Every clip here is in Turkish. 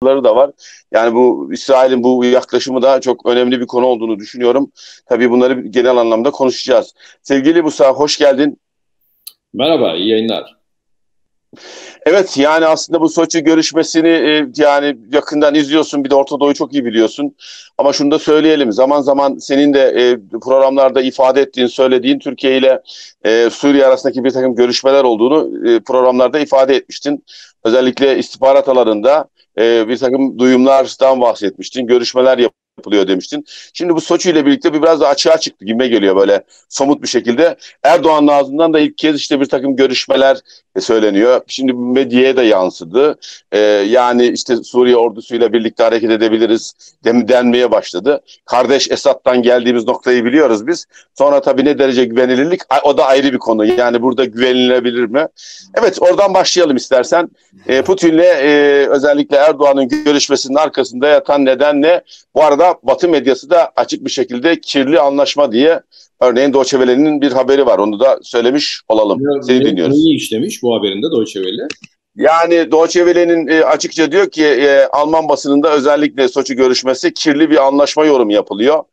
da var. Yani bu İsrail'in bu yaklaşımı da çok önemli bir konu olduğunu düşünüyorum. Tabii bunları genel anlamda konuşacağız. Sevgili Musa, hoş geldin. Merhaba, iyi yayınlar. Evet, yani aslında bu Soçi görüşmesini yani yakından izliyorsun. Bir de Orta Doğu'yu çok iyi biliyorsun. Ama şunu da söyleyelim. Zaman zaman senin de programlarda ifade ettiğin, söylediğin Türkiye ile Suriye arasındaki bir takım görüşmeler olduğunu programlarda ifade etmiştin. Özellikle istihbarat alanında bir takım duyumlardan bahsetmiştin. Görüşmeler yapılıyor demiştin. Şimdi bu Soçi ile birlikte biraz da açığa çıktı gibime geliyor böyle somut bir şekilde. Erdoğan'ın ağzından da ilk kez işte bir takım görüşmeler söyleniyor. Şimdi medyaya da yansıdı. Yani işte Suriye ordusuyla birlikte hareket edebiliriz denmeye başladı. Kardeş Esad'dan geldiğimiz noktayı biliyoruz biz. Sonra tabii ne derece güvenilirlik o da ayrı bir konu. Yani burada güvenilebilir mi? Evet, oradan başlayalım istersen. Putin'le özellikle Erdoğan'ın görüşmesinin arkasında yatan neden ne? Bu arada Batı medyası da açık bir şekilde kirli anlaşma diye, örneğin Deutsche Welle'nin bir haberi var. Onu da söylemiş olalım. Seni dinliyoruz. Neyi işlemiş bu haberinde Deutsche Welle? Yani Deutsche Welle'nin açıkça diyor ki Alman basınında özellikle Soçi görüşmesi kirli bir anlaşma yorumu yapılıyor.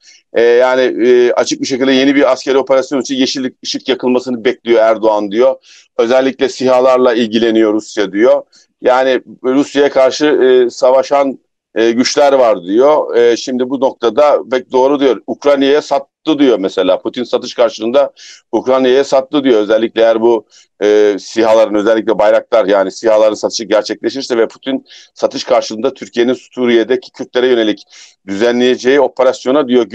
Yani açık bir şekilde yeni bir askeri operasyon için yeşil ışık yakılmasını bekliyor Erdoğan diyor. Özellikle SİHA'larla ilgileniyor Rusya diyor. Yani Rusya'ya karşı savaşan güçler var diyor. Şimdi bu noktada pek doğru diyor. Ukrayna'ya sattı diyor mesela. Putin satış karşılığında Ukrayna'ya sattı diyor. Özellikle eğer bu SİHA'ların, özellikle Bayraktar, yani SİHA'ların satışı gerçekleşirse ve Putin satış karşılığında Türkiye'nin Suriye'deki Kürtlere yönelik düzenleyeceği operasyona diyor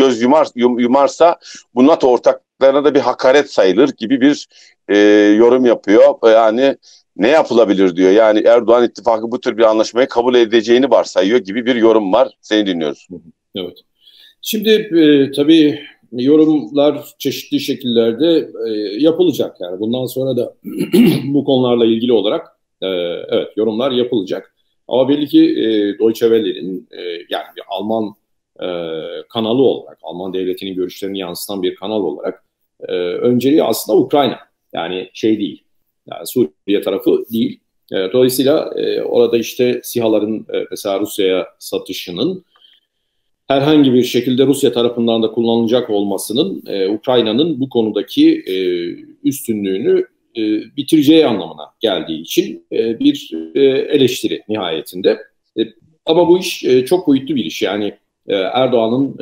yumarsa bu NATO ortaklarına da bir hakaret sayılır gibi bir yorum yapıyor. Yani ne yapılabilir diyor. Yani Erdoğan ittifakı bu tür bir anlaşmayı kabul edeceğini varsayıyor gibi bir yorum var. Seni dinliyoruz. Evet. Şimdi tabii yorumlar çeşitli şekillerde yapılacak. Yani bundan sonra da bu konularla ilgili olarak evet yorumlar yapılacak. Ama belli ki Deutsche Welle'nin yani bir Alman e, kanalı olarak, Alman devletinin görüşlerini yansıtan bir kanal olarak önceliği aslında Ukrayna. Yani şey değil, yani Suriye tarafı değil. Dolayısıyla orada işte SİHA'ların mesela Rusya'ya satışının herhangi bir şekilde Rusya tarafından da kullanılacak olmasının Ukrayna'nın bu konudaki üstünlüğünü bitireceği anlamına geldiği için bir eleştiri nihayetinde. Ama bu iş çok boyutlu bir iş. Yani Erdoğan'ın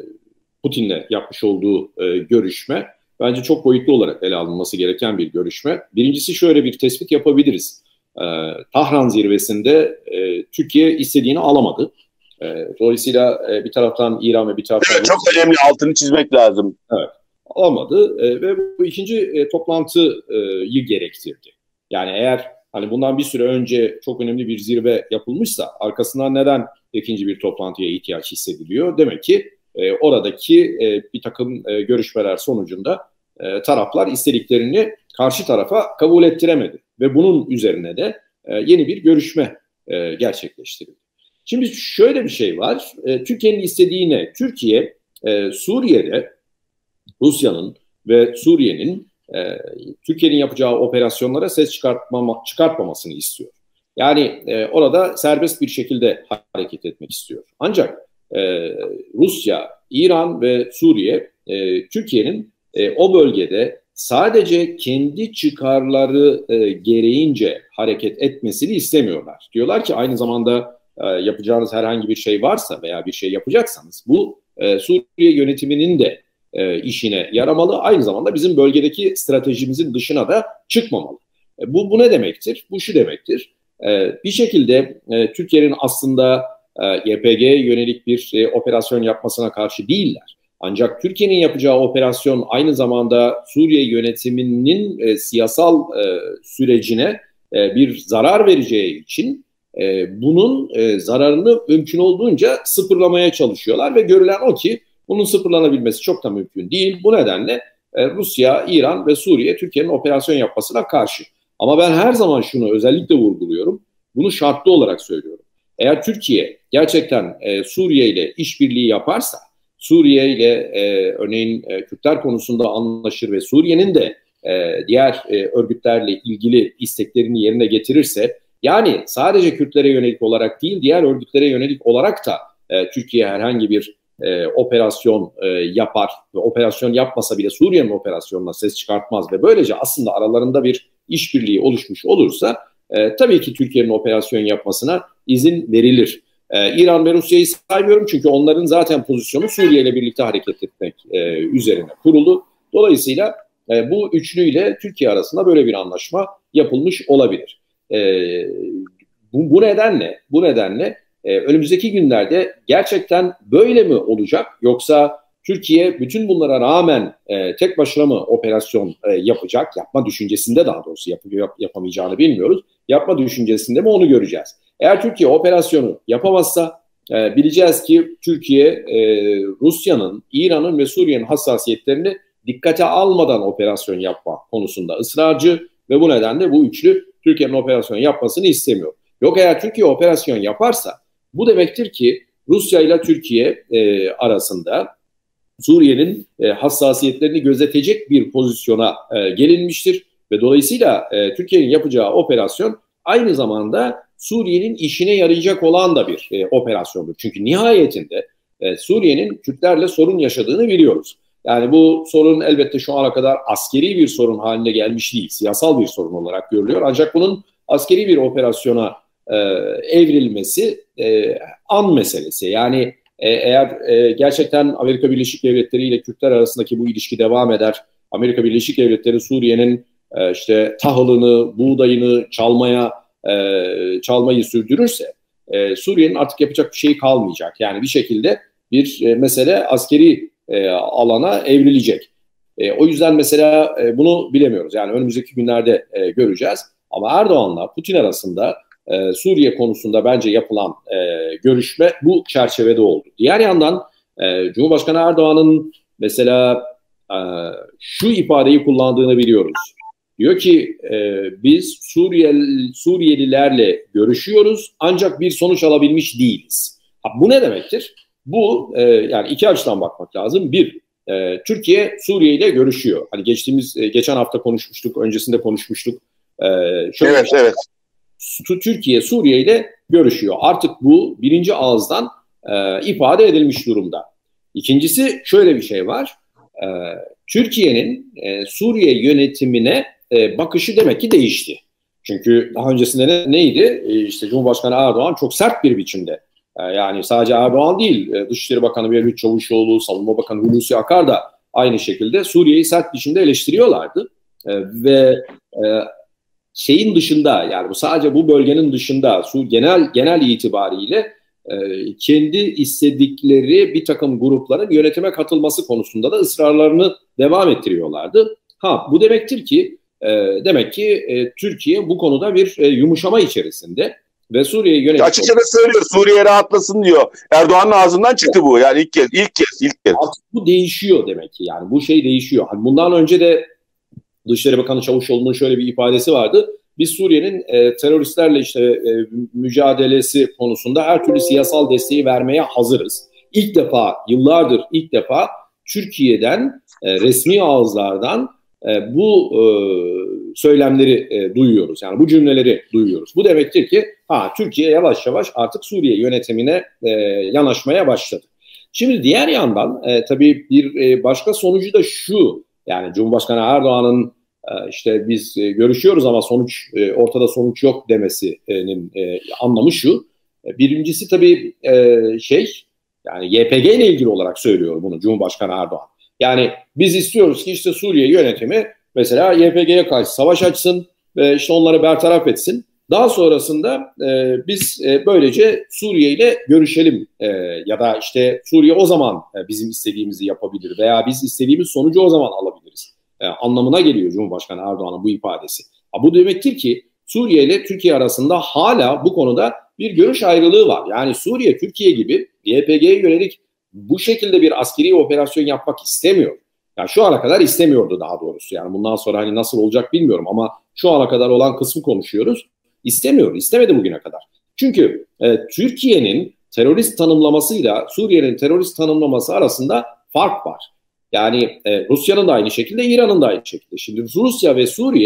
Putin'le yapmış olduğu görüşme bence çok boyutlu olarak ele alınması gereken bir görüşme. Birincisi şöyle bir tespit yapabiliriz. Tahran zirvesinde Türkiye istediğini alamadı. Dolayısıyla bir taraftan İran ve bir taraftan... Evet, çok önemli, altını çizmek lazım. Evet, alamadı ve bu ikinci toplantıyı gerektirdi. Yani eğer hani bundan bir süre önce çok önemli bir zirve yapılmışsa arkasından neden ikinci bir toplantıya ihtiyaç hissediliyor? Demek ki oradaki bir takım görüşmeler sonucunda taraflar istediklerini karşı tarafa kabul ettiremedi. Ve bunun üzerine de yeni bir görüşme gerçekleştirildi. Şimdi şöyle bir şey var. Türkiye'nin istediği ne? Türkiye Suriye'de Rusya'nın ve Suriye'nin Türkiye'nin yapacağı operasyonlara ses çıkartmamasını istiyor. Yani orada serbest bir şekilde hareket etmek istiyor. Ancak Rusya, İran ve Suriye Türkiye'nin o bölgede sadece kendi çıkarları gereğince hareket etmesini istemiyorlar. Diyorlar ki aynı zamanda yapacağınız herhangi bir şey varsa veya bir şey yapacaksanız bu Suriye yönetiminin de işine yaramalı. Aynı zamanda bizim bölgedeki stratejimizin dışına da çıkmamalı. Bu ne demektir? Bu şu demektir. Bir şekilde Türkiye'nin aslında YPG'ye yönelik bir operasyon yapmasına karşı değiller. Ancak Türkiye'nin yapacağı operasyon aynı zamanda Suriye yönetiminin siyasal sürecine bir zarar vereceği için bunun zararını mümkün olduğunca sıfırlamaya çalışıyorlar ve görülen o ki bunun sıfırlanabilmesi çok da mümkün değil. Bu nedenle Rusya, İran ve Suriye Türkiye'nin operasyon yapmasına karşı. Ama ben her zaman şunu özellikle vurguluyorum. Bunu şartlı olarak söylüyorum. Eğer Türkiye gerçekten Suriye ile işbirliği yaparsa, Suriye ile örneğin Kürtler konusunda anlaşır ve Suriye'nin de diğer örgütlerle ilgili isteklerini yerine getirirse Yani sadece Kürtlere yönelik olarak değil, diğer örgütlere yönelik olarak da Türkiye herhangi bir operasyon yapar ve operasyon yapmasa bile Suriye'nin operasyonuna ses çıkartmaz ve böylece aslında aralarında bir işbirliği oluşmuş olursa tabii ki Türkiye'nin operasyon yapmasına izin verilir. İran ve Rusya'yı saymıyorum çünkü onların zaten pozisyonu Suriye ile birlikte hareket etmek üzerine kurulu. Dolayısıyla bu üçlüyle Türkiye arasında böyle bir anlaşma yapılmış olabilir. Bu nedenle önümüzdeki günlerde gerçekten böyle mi olacak, yoksa Türkiye bütün bunlara rağmen tek başına mı operasyon yapacak? Yapma düşüncesinde, daha doğrusu yapamayacağını bilmiyoruz. Yapma düşüncesinde mi, onu göreceğiz. Eğer Türkiye operasyonu yapamazsa bileceğiz ki Türkiye Rusya'nın, İran'ın ve Suriye'nin hassasiyetlerini dikkate almadan operasyon yapma konusunda ısrarcı ve bu nedenle bu üçlü Türkiye'nin operasyon yapmasını istemiyor. Yok, eğer Türkiye operasyon yaparsa bu demektir ki Rusya ile Türkiye arasında Suriye'nin hassasiyetlerini gözetecek bir pozisyona gelinmiştir ve dolayısıyla Türkiye'nin yapacağı operasyon aynı zamanda Suriye'nin işine yarayacak olan da bir operasyondur. Çünkü nihayetinde Suriye'nin Kürtlerle sorun yaşadığını biliyoruz. Yani bu sorun elbette şu ana kadar askeri bir sorun haline gelmiş değil, siyasal bir sorun olarak görülüyor. Ancak bunun askeri bir operasyona evrilmesi an meselesi. Yani eğer gerçekten Amerika Birleşik Devletleri ile Kürtler arasındaki bu ilişki devam eder, Amerika Birleşik Devletleri Suriye'nin işte tahılını, buğdayını çalmayı sürdürürse Suriye'nin artık yapacak bir şey kalmayacak. Yani bir şekilde bir mesele askeri alana evrilecek. O yüzden mesela bunu bilemiyoruz. Yani önümüzdeki günlerde göreceğiz. Ama Erdoğan'la Putin arasında Suriye konusunda bence yapılan görüşme bu çerçevede oldu. Diğer yandan Cumhurbaşkanı Erdoğan'ın mesela şu ifadeyi kullandığını biliyoruz. Diyor ki biz Suriyelilerle görüşüyoruz ancak bir sonuç alabilmiş değiliz. Bu ne demektir? Bu yani iki açıdan bakmak lazım. Bir, Türkiye Suriye ile görüşüyor. Hani geçen hafta konuşmuştuk, öncesinde konuşmuştuk. Evet. Türkiye Suriye ile görüşüyor. Artık bu birinci ağızdan ifade edilmiş durumda. İkincisi, şöyle bir şey var. Türkiye'nin Suriye yönetimine bakışı demek ki değişti. Çünkü daha öncesinde neydi? İşte Cumhurbaşkanı Erdoğan çok sert bir biçimde, yani sadece Erdoğan değil, Dışişleri Bakanı Mevlüt Çavuşoğlu, Savunma Bakanı Hulusi Akar da aynı şekilde Suriye'yi sert biçimde eleştiriyorlardı. Ve şeyin dışında, yani bu sadece bu bölgenin dışında genel itibariyle kendi istedikleri bir takım grupların yönetime katılması konusunda da ısrarlarını devam ettiriyorlardı. Bu demektir ki demek ki Türkiye bu konuda bir yumuşama içerisinde ve Suriye yönetimi... Açıkça da söylüyor, Suriye rahatlasın diyor. Erdoğan'ın ağzından çıktı bu. Yani ilk kez. Artık bu değişiyor demek ki. Yani bu şey değişiyor. Hani bundan önce de Dışişleri Bakanı Çavuşoğlu'nun şöyle bir ifadesi vardı. Biz Suriye'nin teröristlerle işte mücadelesi konusunda her türlü siyasal desteği vermeye hazırız. Yıllardır ilk defa Türkiye'den resmi ağızlardan bu söylemleri duyuyoruz. Yani bu cümleleri duyuyoruz. Bu demektir ki Türkiye yavaş yavaş artık Suriye yönetimine yanaşmaya başladı. Şimdi diğer yandan tabii bir başka sonucu da şu. Yani Cumhurbaşkanı Erdoğan'ın işte biz görüşüyoruz ama ortada sonuç yok demesinin anlamı şu. Birincisi tabii yani YPG ile ilgili olarak söylüyor bunu Cumhurbaşkanı Erdoğan. Yani biz istiyoruz ki işte Suriye yönetimi mesela YPG'ye karşı savaş açsın ve işte onları bertaraf etsin. Daha sonrasında biz böylece Suriye ile görüşelim ya da işte Suriye o zaman bizim istediğimizi yapabilir veya biz istediğimiz sonucu o zaman alabiliriz anlamına geliyor Cumhurbaşkanı Erdoğan'ın bu ifadesi. Bu demektir ki Suriye ile Türkiye arasında hala bu konuda bir görüş ayrılığı var. Yani Suriye, Türkiye gibi YPG'ye yönelik bu şekilde bir askeri operasyon yapmak istemiyor. Yani şu ana kadar istemiyordu daha doğrusu. Yani bundan sonra hani nasıl olacak bilmiyorum ama şu ana kadar olan kısmı konuşuyoruz. İstemedi bugüne kadar. Çünkü Türkiye'nin terörist tanımlamasıyla Suriye'nin terörist tanımlaması arasında fark var. Yani Rusya'nın da aynı şekilde, İran'ın da aynı şekilde. Şimdi Rusya ve Suriye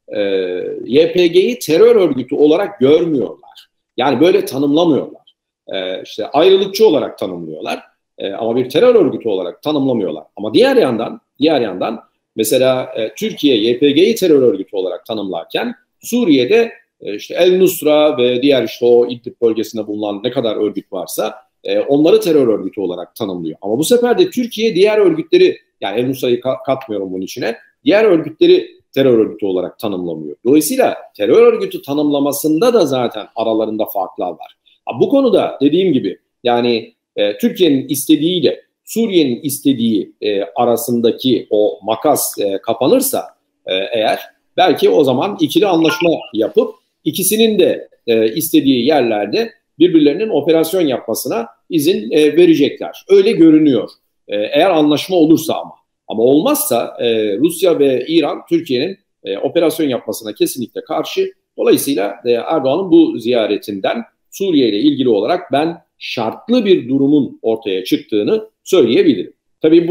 YPG'yi terör örgütü olarak görmüyorlar. Yani böyle tanımlamıyorlar. İşte ayrılıkçı olarak tanımlıyorlar. Ama bir terör örgütü olarak tanımlamıyorlar. Ama diğer yandan mesela Türkiye YPG'yi terör örgütü olarak tanımlarken Suriye'de işte El Nusra ve diğer işte o İdlib bölgesinde bulunan ne kadar örgüt varsa onları terör örgütü olarak tanımlıyor. Ama bu sefer de Türkiye diğer örgütleri, yani El Nusra'yı katmıyorum bunun içine, diğer örgütleri terör örgütü olarak tanımlamıyor. Dolayısıyla terör örgütü tanımlamasında da zaten aralarında farklar var. Bu konuda dediğim gibi yani Türkiye'nin istediğiyle Suriye'nin istediği arasındaki o makas kapanırsa eğer, belki o zaman ikili anlaşma yapıp ikisinin de istediği yerlerde birbirlerinin operasyon yapmasına izin verecekler. Öyle görünüyor. Eğer anlaşma olursa ama. Ama olmazsa Rusya ve İran Türkiye'nin operasyon yapmasına kesinlikle karşı. Dolayısıyla Erdoğan'ın bu ziyaretinden Suriye ile ilgili olarak ben şartlı bir durumun ortaya çıktığını söyleyebilirim. Tabii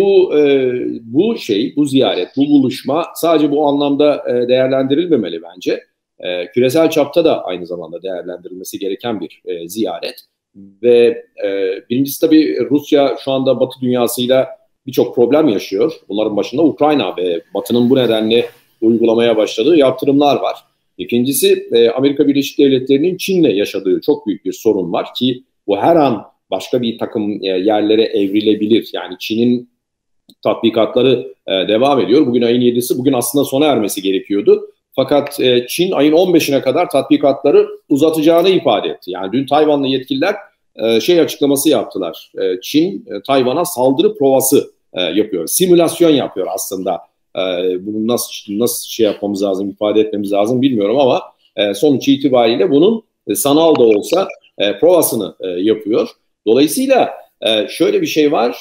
bu ziyaret, bu buluşma sadece bu anlamda değerlendirilmemeli bence. Küresel çapta da aynı zamanda değerlendirilmesi gereken bir ziyaret. Ve birincisi tabii Rusya şu anda Batı dünyasıyla birçok problem yaşıyor. Bunların başında Ukrayna ve Batı'nın bu nedenle uygulamaya başladığı yaptırımlar var. İkincisi Amerika Birleşik Devletleri'nin Çin'le yaşadığı çok büyük bir sorun var ki bu her an başka bir takım yerlere evrilebilir. Yani Çin'in tatbikatları devam ediyor. Bugün ayın 7'si, bugün aslında sona ermesi gerekiyordu. Fakat Çin ayın 15'ine kadar tatbikatları uzatacağını ifade etti. Yani dün Tayvanlı yetkililer açıklaması yaptılar. Çin Tayvan'a saldırı provası yapıyor. Simülasyon yapıyor aslında. Bunu nasıl şey yapmamız lazım, ifade etmemiz lazım bilmiyorum ama sonuç itibariyle bunun sanal da olsa provasını yapıyor. Dolayısıyla şöyle bir şey var.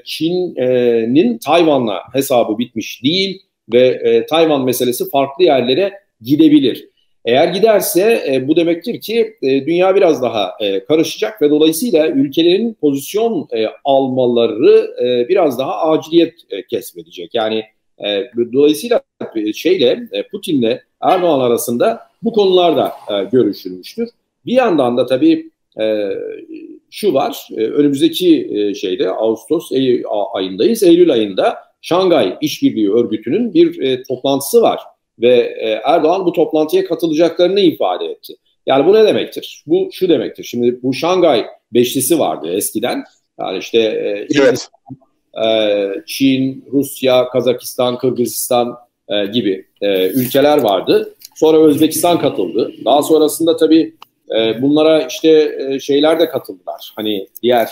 Çin'in Tayvan'la hesabı bitmiş değil ve Tayvan meselesi farklı yerlere gidebilir. Eğer giderse bu demektir ki dünya biraz daha karışacak ve dolayısıyla ülkelerin pozisyon almaları biraz daha aciliyet kesmedecek. Yani dolayısıyla Putin'le Erdoğan arasında bu konular da görüşülmüştür. Bir yandan da tabii şu var, önümüzdeki Ağustos ayındayız, Eylül ayında Şangay İşbirliği Örgütü'nün bir toplantısı var ve Erdoğan bu toplantıya katılacaklarını ifade etti. Yani bu ne demektir? Bu şu demektir. Şimdi bu Şangay Beşlisi vardı eskiden. Yani işte evet. Çin, Rusya, Kazakistan, Kırgızistan gibi ülkeler vardı. Sonra Özbekistan katıldı. Daha sonrasında tabii bunlara işte şeyler de katıldılar. Hani diğer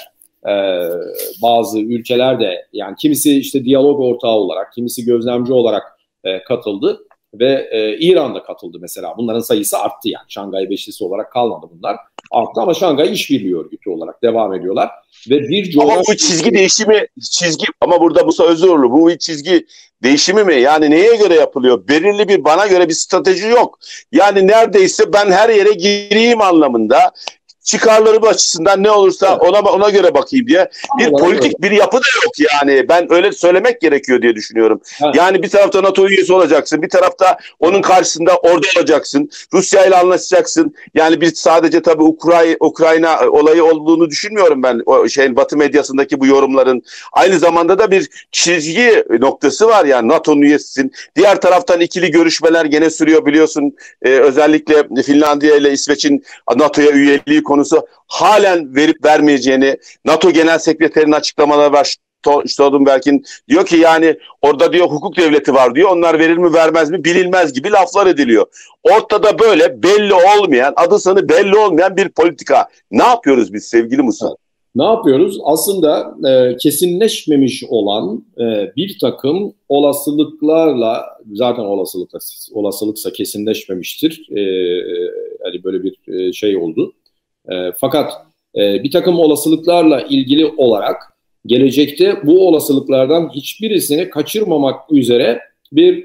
bazı ülkeler de, yani kimisi işte diyalog ortağı olarak, kimisi gözlemci olarak katıldı ve İran da katıldı mesela. Bunların sayısı arttı yani. Şangay Beşlisi olarak kalmadı bunlar. Arttı ama Şangay İşbirliği Örgütü olarak devam ediyorlar. Ve ama bu çizgi değişimi, ama burada bu özür dilerim, bu çizgi değişimi mi? Yani neye göre yapılıyor? Belirli bir, bana göre bir strateji yok. Yani neredeyse ben her yere gireyim anlamında, çıkarları açısından ne olursa ona göre bakayım diye bir politik bir yapı da yok yani. Ben öyle söylemek gerekiyor diye düşünüyorum. Yani bir tarafta NATO üyesi olacaksın, bir tarafta onun karşısında orada olacaksın, Rusya ile anlaşacaksın. Yani bir sadece tabii Ukrayna olayı olduğunu düşünmüyorum ben o Batı medyasındaki bu yorumların. Aynı zamanda da bir çizgi noktası var yani, NATO'nun üyesisin. Diğer taraftan ikili görüşmeler gene sürüyor biliyorsun. Özellikle Finlandiya ile İsveç'in NATO'ya üyeliği konusu halen verip vermeyeceğini, NATO Genel Sekreterinin açıklamaları var. Stoltenberg'in diyor ki yani orada diyor hukuk devleti var diyor. Onlar verir mi vermez mi bilinmez gibi laflar ediliyor. Ortada böyle belli olmayan, adı sanı belli olmayan bir politika. Ne yapıyoruz biz sevgili Musa? Ne yapıyoruz? Aslında kesinleşmemiş olan bir takım olasılıklarla, zaten olasılıksa kesinleşmemiştir. Yani böyle bir şey oldu. Fakat bir takım olasılıklarla ilgili olarak gelecekte bu olasılıklardan hiçbirisini kaçırmamak üzere bir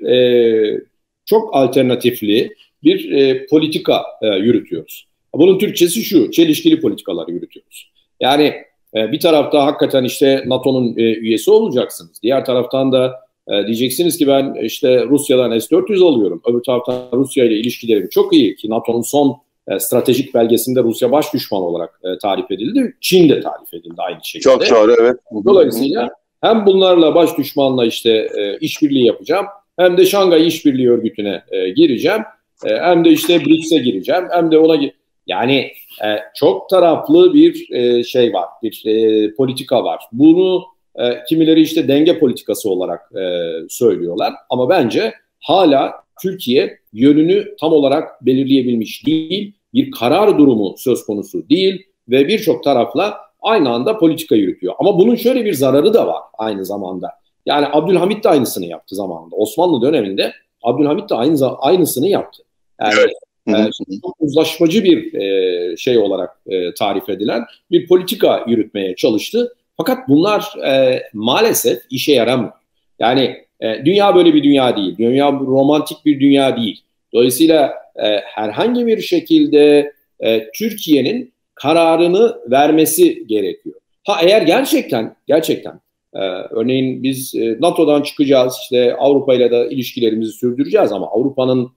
çok alternatifli bir politika yürütüyoruz. Bunun Türkçesi şu: çelişkili politikalar yürütüyoruz. Yani bir tarafta hakikaten işte NATO'nun üyesi olacaksınız. Diğer taraftan da Diyeceksiniz ki ben işte Rusya'dan S-400 alıyorum. Öbür taraftan Rusya ile ilişkilerim çok iyi ki NATO'nun son stratejik belgesinde Rusya baş düşman olarak tarif edildi. Çin de tarif edildi aynı şekilde. Çok doğru, evet. Dolayısıyla hem bunlarla baş düşmanla işte işbirliği yapacağım, hem de Şangay İşbirliği Örgütü'ne gireceğim, hem de işte BRICS'e gireceğim, hem de ona yani çok taraflı bir şey var, bir politika var. Bunu kimileri işte denge politikası olarak söylüyorlar. Ama bence hala Türkiye yönünü tam olarak belirleyebilmiş değil. Bir karar durumu söz konusu değil ve birçok tarafla aynı anda politika yürütüyor. Ama bunun şöyle bir zararı da var aynı zamanda. Yani Abdülhamit de aynısını yaptı zamanında. Osmanlı döneminde Abdülhamit de aynısını yaptı. Yani çok uzlaşmacı bir şey olarak tarif edilen bir politika yürütmeye çalıştı. Fakat bunlar maalesef işe yaramıyor. Yani dünya böyle bir dünya değil. Dünya romantik bir dünya değil. Dolayısıyla herhangi bir şekilde Türkiye'nin kararını vermesi gerekiyor. Ha eğer gerçekten örneğin biz NATO'dan çıkacağız, işte Avrupa ile de ilişkilerimizi sürdüreceğiz ama Avrupa'nın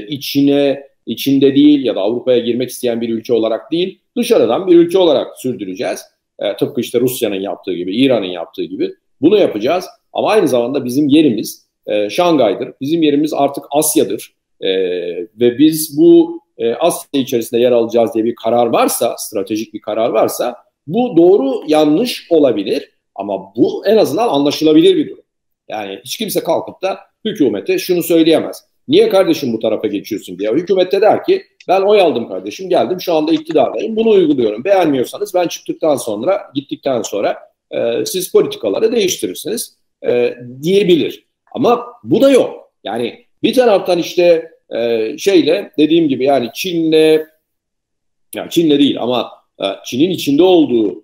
içinde değil ya da Avrupa'ya girmek isteyen bir ülke olarak değil, dışarıdan bir ülke olarak sürdüreceğiz. Tıpkı işte Rusya'nın yaptığı gibi, İran'ın yaptığı gibi bunu yapacağız. Ama aynı zamanda bizim yerimiz Şangay'dır. Bizim yerimiz artık Asya'dır. Ve biz bu Asya içerisinde yer alacağız diye bir karar varsa, stratejik bir karar varsa bu doğru yanlış olabilir. Ama bu en azından anlaşılabilir bir durum. Yani hiç kimse kalkıp da hükümete şunu söyleyemez. Niye kardeşim bu tarafa geçiyorsun diye. Hükümet de der ki ben oy aldım kardeşim, geldim şu anda iktidardayım, bunu uyguluyorum. Beğenmiyorsanız ben gittikten sonra siz politikaları değiştirirsiniz diyebilir. Ama bu da yok. Yani bir taraftan işte dediğim gibi yani Çin'le değil ama Çin'in içinde olduğu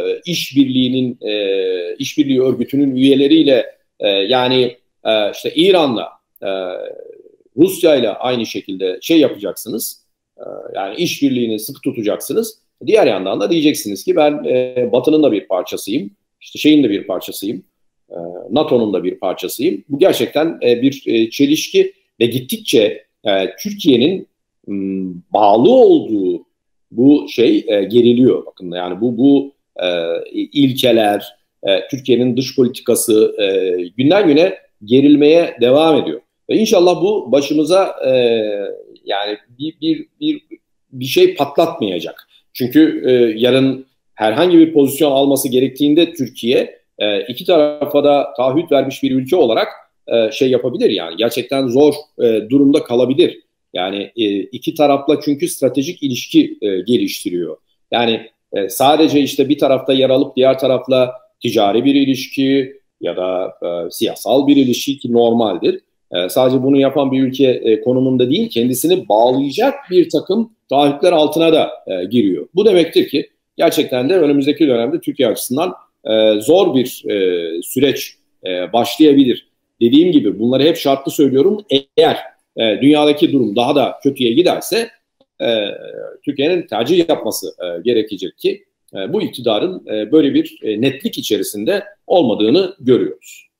işbirliği örgütünün üyeleriyle işte İran'la Rusya'yla aynı şekilde yapacaksınız. Yani işbirliğini sıkı tutacaksınız. Diğer yandan da diyeceksiniz ki ben Batı'nın da bir parçasıyım. İşte şeyin de bir parçasıyım. NATO'nun da bir parçasıyım. Bu gerçekten bir çelişki ve gittikçe Türkiye'nin bağlı olduğu bu geriliyor. Bakın yani bu ilkeler, Türkiye'nin dış politikası günden güne gerilmeye devam ediyor. Ve inşallah bu başımıza yani bir şey patlatmayacak. Çünkü yarın herhangi bir pozisyon alması gerektiğinde Türkiye iki tarafa da taahhüt vermiş bir ülke olarak yapabilir yani. Gerçekten zor durumda kalabilir. Yani iki tarafla çünkü stratejik ilişki geliştiriyor. Yani sadece işte bir tarafta yer alıp diğer tarafla ticari bir ilişki ya da siyasal bir ilişki ki normaldir. Sadece bunu yapan bir ülke konumunda değil, kendisini bağlayacak bir takım taahhütler altına da giriyor. Bu demektir ki gerçekten de önümüzdeki dönemde Türkiye açısından zor bir süreç başlayabilir. Dediğim gibi bunları hep şartlı söylüyorum. Eğer dünyadaki durum daha da kötüye giderse Türkiye'nin tercih yapması gerekecek ki bu iktidarın böyle bir netlik içerisinde olmadığını görüyoruz.